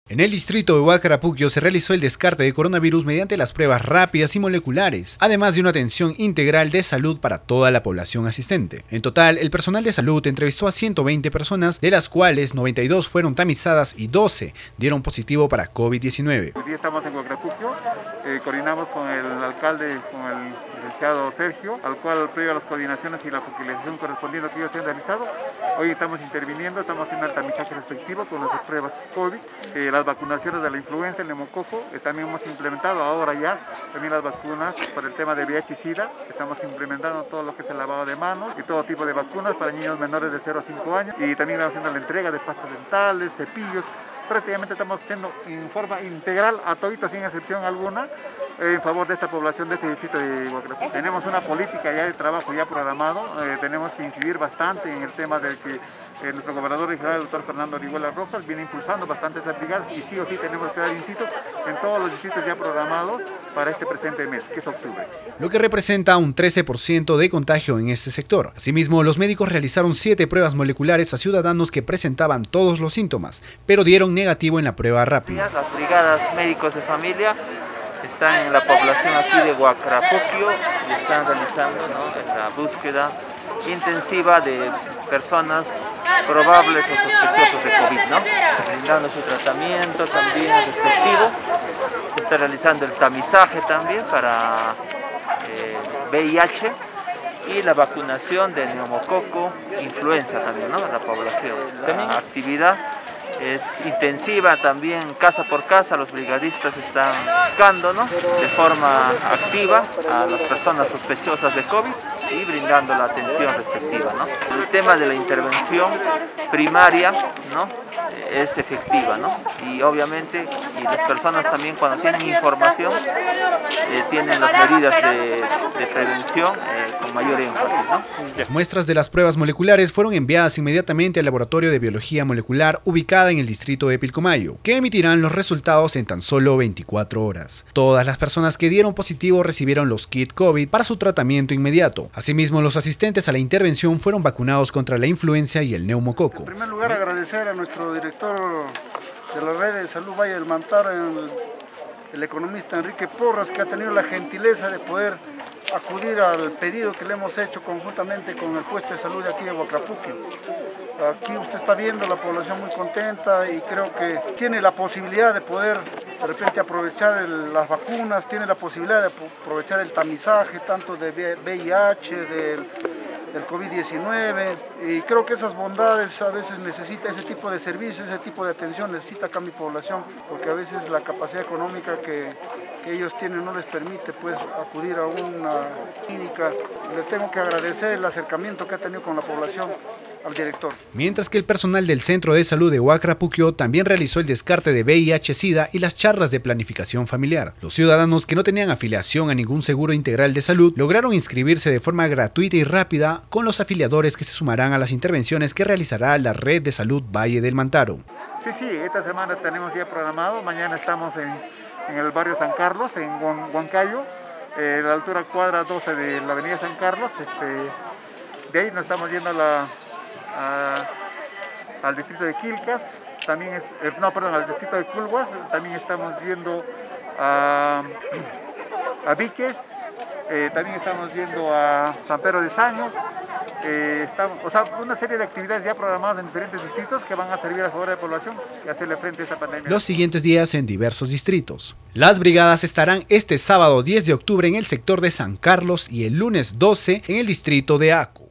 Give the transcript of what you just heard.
En el distrito de Huacarapuquio se realizó el descarte de coronavirus mediante las pruebas rápidas y moleculares, además de una atención integral de salud para toda la población asistente. En total, el personal de salud entrevistó a 120 personas, de las cuales 92 fueron tamizadas y 12 dieron positivo para COVID-19. Hoy día estamos en Huacarapuquio, coordinamos con el alcalde, con el licenciado Sergio, al cual previo a las coordinaciones y la focalización correspondiente que ellos han realizado, hoy estamos interviniendo, estamos haciendo el tamizaje respectivo con las pruebas COVID, las vacunaciones de la influenza, el neumococo, también hemos implementado ahora ya también las vacunas por el tema de VIH y SIDA, estamos implementando todo lo que es el lavado de manos y todo tipo de vacunas para niños menores de 0 a 5 años y también estamos haciendo la entrega de pastas dentales, cepillos. Prácticamente estamos haciendo en forma integral a todito sin excepción alguna en favor de esta población de este distrito de Huacarapuquio. Tenemos una política ya de trabajo ya programado, tenemos que incidir bastante en el tema del que nuestro gobernador regional, el doctor Fernando Orihuela Rojas, viene impulsando bastante estas brigadas y sí o sí tenemos que dar incito en todos los distritos ya programados para este presente mes, que es octubre. Lo que representa un 13% de contagio en este sector. Asimismo, los médicos realizaron 7 pruebas moleculares a ciudadanos que presentaban todos los síntomas, pero dieron negativo en la prueba rápida. Las brigadas médicos de familia están en la población aquí de Huacarapuquio y están realizando la búsqueda intensiva de personas probables o sospechosos de COVID, brindando su tratamiento también respectivo. Se está realizando el tamizaje también para VIH y la vacunación de neumococo, influenza también, a la población. La actividad es intensiva también, casa por casa, los brigadistas están buscando de forma activa a las personas sospechosas de COVID y brindando la atención respectiva. El tema de la intervención primaria es efectiva, y obviamente y las personas también cuando tienen información tienen las medidas de prevención con mayor énfasis. Las muestras de las pruebas moleculares fueron enviadas inmediatamente al Laboratorio de Biología Molecular ubicada en el distrito de Pilcomayo, que emitirán los resultados en tan solo 24 horas. Todas las personas que dieron positivo recibieron los kits COVID para su tratamiento inmediato. Asimismo, los asistentes a la intervención fueron vacunados contra la influenza y el neumococo. En primer lugar, agradecer a nuestro director de la red de salud Valle del Mantaro, el economista Enrique Porras, que ha tenido la gentileza de poder acudir al pedido que le hemos hecho conjuntamente con el puesto de salud de aquí de Huacarapuquio. Aquí usted está viendo la población muy contenta y creo que tiene la posibilidad de poder de repente aprovechar las vacunas, tiene la posibilidad de aprovechar el tamizaje tanto de VIH, del COVID-19, y creo que esas bondades a veces necesita ese tipo de servicios, ese tipo de atención necesita acá mi población, porque a veces la capacidad económica que ellos tienen no les permite pues acudir a una clínica. Le tengo que agradecer el acercamiento que ha tenido con la población al director. Mientras que el personal del Centro de Salud de Huacarapuquio también realizó el descarte de VIH-Sida y las charlas de planificación familiar. Los ciudadanos que no tenían afiliación a ningún seguro integral de salud lograron inscribirse de forma gratuita y rápida con los afiliadores que se sumarán a las intervenciones que realizará la Red de Salud Valle del Mantaro. Sí, esta semana tenemos ya programado, mañana estamos en el barrio San Carlos, en Huancayo, a la altura cuadra 12 de la avenida San Carlos. De ahí nos estamos yendo al distrito de Quilcas, también al distrito de Culhuas, también estamos yendo a Viques, también estamos yendo a San Pedro de Saño. Una serie de actividades ya programadas en diferentes distritos que van a servir a favor de la población y hacerle frente a esta pandemia. Los siguientes días en diversos distritos. Las brigadas estarán este sábado 10 de octubre en el sector de San Carlos y el lunes 12 en el distrito de Aco.